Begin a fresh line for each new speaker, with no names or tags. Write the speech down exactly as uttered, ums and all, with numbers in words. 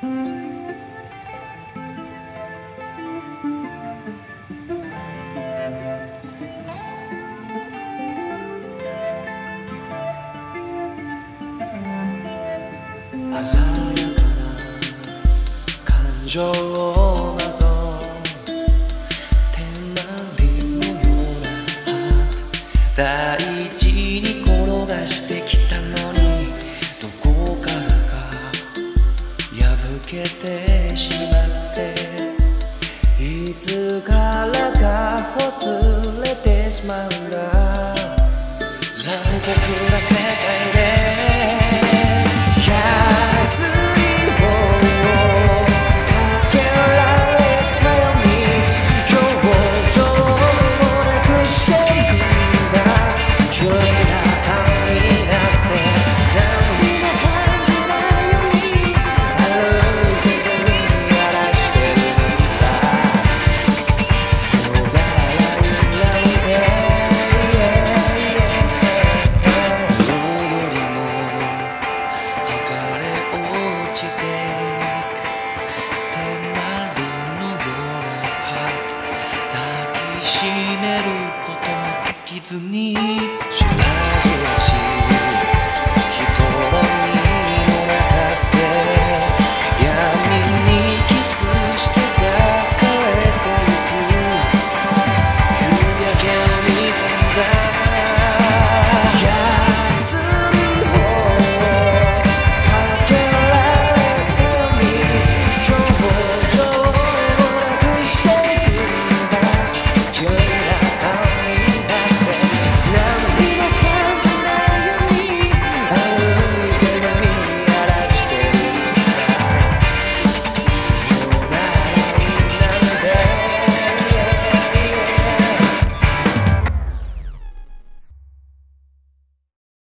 鮮やかな感情など手まりのようなハート大事に転がしてきたのにどこからか破けてしまっていつからかほつれてしまうんだ残酷な世界で